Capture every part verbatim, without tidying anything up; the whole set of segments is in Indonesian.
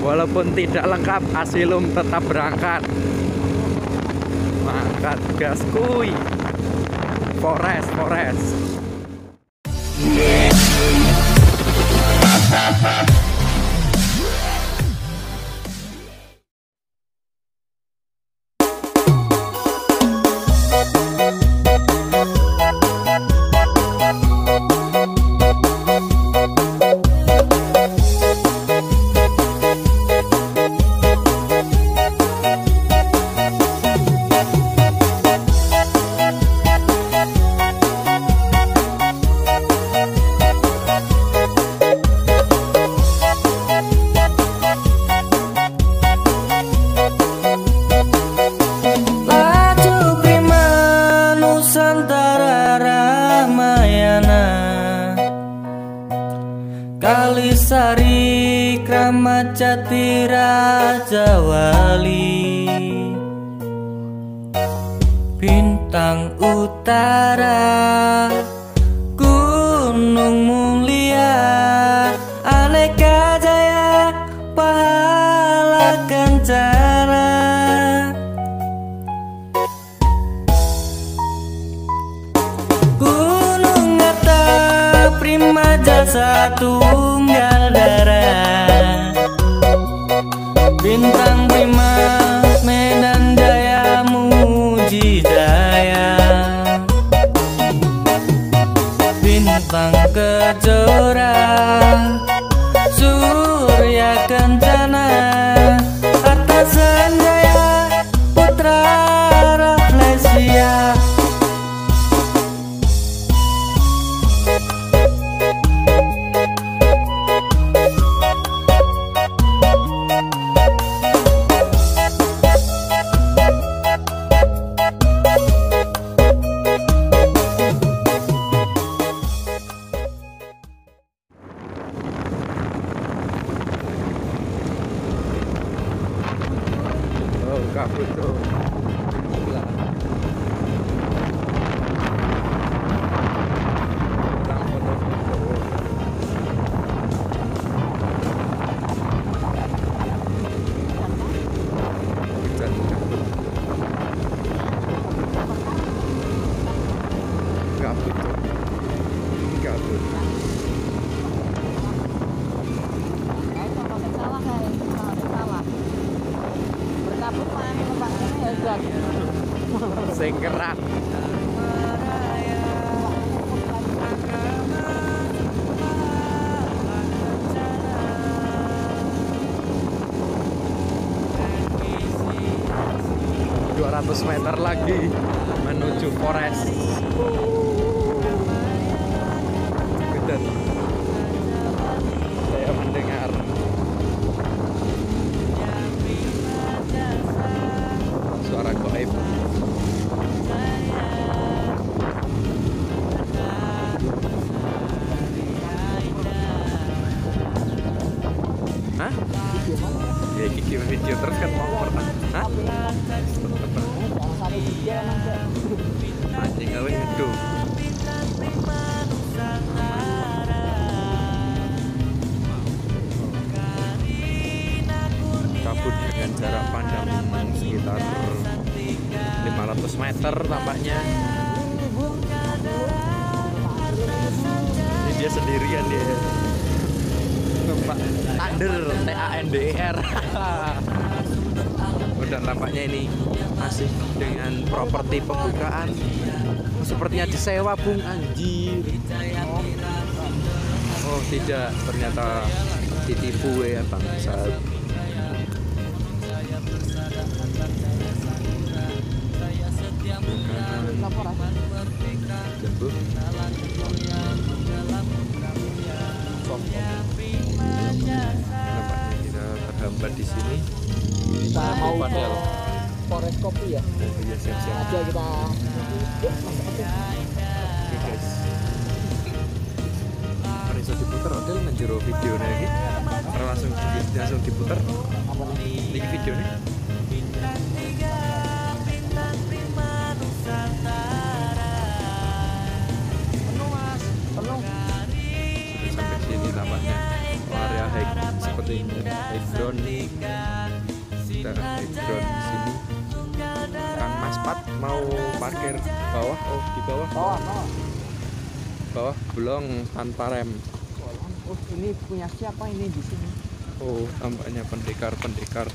Walaupun tidak lengkap, Asilum tetap berangkat. Mangkat gas kuy. Forest, forest. Kalisari Kramat Jati Raja Wali, Bintang Utara Gunung Mulia, Aneka Jaya Pahala Kencana, Gunung Arta Prima Jasa Tunggal Darah, Bintang Prima Medan Jaya Mujidaya, Bintang Kejora Surya Kencana, Arta Sanjaya Putra Rahlesya. Kabut tuh. Kabut tuh. Kabut. Sing kerak. dua ratus meter lagi menuju forest. Gede. Saya mendengar suara gaib. Hah? Ya kiki video terus kan mau pernah. Hah? Anjing gawe itu. Kabut dengan jarak pandang sekitar lima ratus meter tampaknya. Ini dia sendirian dia. Numpak Thunder, T A N D E R. Udah tampaknya ini masih dengan properti pembukaan. Sepertinya disewa, Bung, anjir. Oh tidak, ternyata ditipu ya bangsat. Nampaknya kita terhambat di sini. Kita mau padahal Forest Kopi ya. Oh iya, siap-siap. Aja kita. Oke guys. Mari iso diputer hotel menjero video lagi. Karena langsung langsung diputer. Apa nih? Ini video nih. Penuh mas, penuh. Sudah sampai sini tampaknya area hike seperti seperti background kita background di sini. Kang Mas Pat mau parkir bawah, oh di bawah, Oh, no. bawah belum tanpa rem. Oh, ini punya siapa ini di sini? Oh, tampaknya pendekar-pendekar,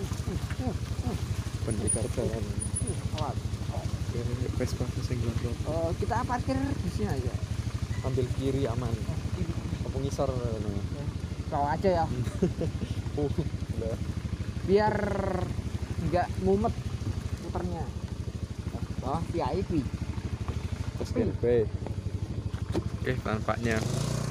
pendekar jalan. Awas. Ini Vespa sing gondrong. Oh, kita parkir di sini aja. Ambil kiri aman. Oh, ini. Apa ngisor nih? Kau aja ya. Oh, udah. Biar nggak mumet puternya. Oh, V I P. Terus B. Oke, tampaknya